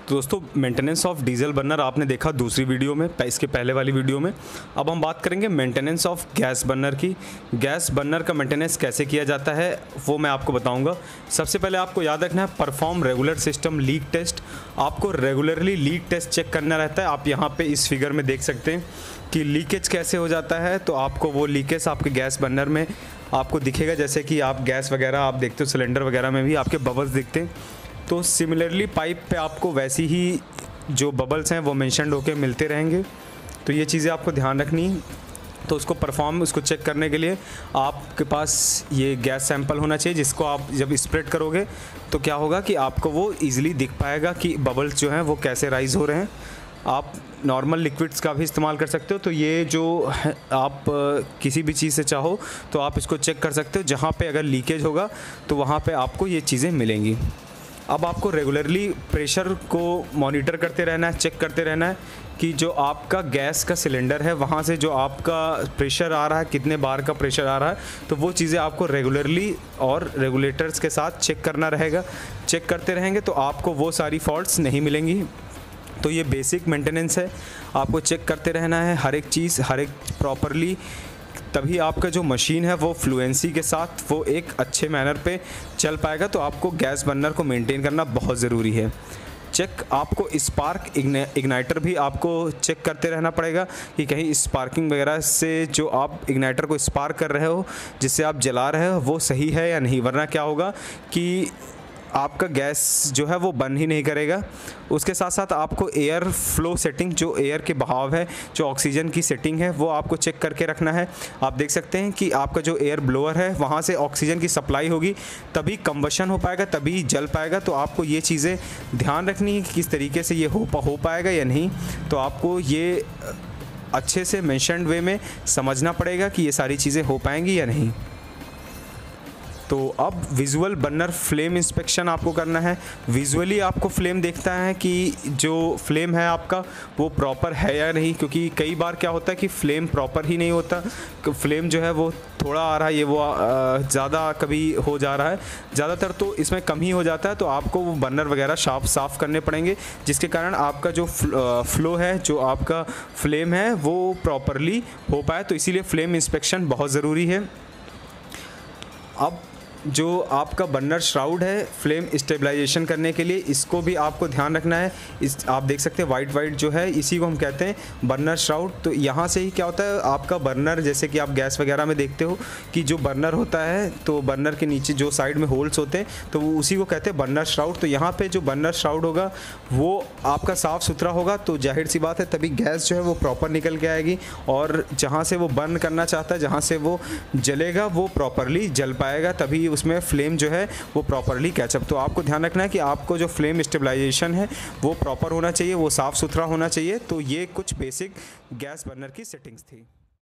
तो दोस्तों maintenance of diesel burner आपने देखा दूसरी वीडियो में, इसके पहले वाली वीडियो में। अब हम बात करेंगे मेंटेनेंस ऑफ गैस बर्नर की। गैस बर्नर का मेंटेनेंस कैसे किया जाता है वो मैं आपको बताऊंगा। सबसे पहले आपको याद रखना है perform regular system leak test. आपको रेगुलरली लीक टेस्ट चेक करना रहता है। आप यहाँ पे इस फिगर में देख सकते हैं कि लीकेज कैसे हो जाता है। तो आपको वो लीकेज आपके गैस बर्नर में आपको दिखेगा, जैसे कि आप गैस वगैरह आप देखते हो सिलेंडर वगैरह में भी आपके बबल्स दिखते हैं। तो सिमिलरली पाइप पे आपको वैसी ही जो बबल्स हैं वो मेंशन्ड होके मिलते रहेंगे। तो ये चीज़ें आपको ध्यान रखनी है। तो उसको चेक करने के लिए आपके पास ये गैस सैंपल होना चाहिए, जिसको आप जब स्प्रेड करोगे तो क्या होगा कि आपको वो ईज़िली दिख पाएगा कि बबल्स जो हैं वो कैसे राइज़ हो रहे हैं। आप नॉर्मल लिक्विड्स का भी इस्तेमाल कर सकते हो। तो ये जो आप किसी भी चीज़ से चाहो तो आप इसको चेक कर सकते हो। जहाँ पे अगर लीकेज होगा तो वहाँ पे आपको ये चीज़ें मिलेंगी। अब आपको रेगुलरली प्रेशर को मॉनिटर करते रहना है, चेक करते रहना है कि जो आपका गैस का सिलेंडर है वहाँ से जो आपका प्रेशर आ रहा है, कितने बार का प्रेशर आ रहा है। तो वो चीज़ें आपको रेगुलरली और रेगुलेटर्स के साथ चेक करना रहेगा। चेक करते रहेंगे तो आपको वो सारी फॉल्ट्स नहीं मिलेंगी। तो ये बेसिक मेंटेनेंस है, आपको चेक करते रहना है हर एक चीज़, हर एक प्रॉपरली, तभी आपका जो मशीन है वो फ्लुएंसी के साथ वो एक अच्छे मैनर पे चल पाएगा। तो आपको गैस बर्नर को मेंटेन करना बहुत ज़रूरी है। चेक आपको स्पार्क इग्नाइटर भी आपको चेक करते रहना पड़ेगा कि कहीं स्पार्किंग वगैरह से जो आप इग्नाइटर को स्पार्क कर रहे हो, जिससे आप जला रहे हो, वो सही है या नहीं। वरना क्या होगा कि आपका गैस जो है वो बर्न ही नहीं करेगा। उसके साथ साथ आपको एयर फ्लो सेटिंग, जो एयर के बहाव है, जो ऑक्सीजन की सेटिंग है, वो आपको चेक करके रखना है। आप देख सकते हैं कि आपका जो एयर ब्लोअर है वहाँ से ऑक्सीजन की सप्लाई होगी, तभी कंबशन हो पाएगा, तभी जल पाएगा। तो आपको ये चीज़ें ध्यान रखनी है कि किस तरीके से ये हो पाएगा या नहीं। तो आपको ये अच्छे से मेंशन्ड वे में समझना पड़ेगा कि ये सारी चीज़ें हो पाएंगी या नहीं। तो अब विजुअल बर्नर फ्लेम इंस्पेक्शन आपको करना है। विजुअली आपको फ्लेम देखता है कि जो फ्लेम है आपका वो प्रॉपर है या नहीं, क्योंकि कई बार क्या होता है कि फ्लेम प्रॉपर ही नहीं होता। फ्लेम जो है वो थोड़ा आ रहा है, ये वो ज़्यादा कभी हो जा रहा है, ज़्यादातर तो इसमें कम ही हो जाता है। तो आपको वो बर्नर वगैरह साफ़ करने पड़ेंगे, जिसके कारण आपका जो फ्लो है, जो आपका फ्लेम है वो प्रॉपरली हो पाए। तो इसीलिए फ्लेम इंस्पेक्शन बहुत ज़रूरी है। अब जो आपका बर्नर श्राउड है फ्लेम स्टेबलाइजेशन करने के लिए, इसको भी आपको ध्यान रखना है। आप देख सकते हैं वाइट जो है, इसी को हम कहते हैं बर्नर श्राउड। तो यहाँ से ही क्या होता है, आपका बर्नर, जैसे कि आप गैस वगैरह में देखते हो कि जो बर्नर होता है तो बर्नर के नीचे जो साइड में होल्स होते हैं तो वो उसी को कहते हैं बर्नर श्राउड। तो यहाँ पर जो बर्नर श्राउड होगा वो आपका साफ़ सुथरा होगा, तो जाहिर सी बात है तभी गैस जो है वो प्रॉपर निकल के आएगी, और जहाँ से वो बर्न करना चाहता है, जहाँ से वो जलेगा, वो प्रॉपरली जल पाएगा, तभी उसमें फ्लेम जो है वो प्रॉपरली कैचअप। तो आपको ध्यान रखना है कि आपको जो फ्लेम स्टेबलाइजेशन है वो प्रॉपर होना चाहिए, वो साफ़ सुथरा होना चाहिए। तो ये कुछ बेसिक गैस बर्नर की सेटिंग्स थी।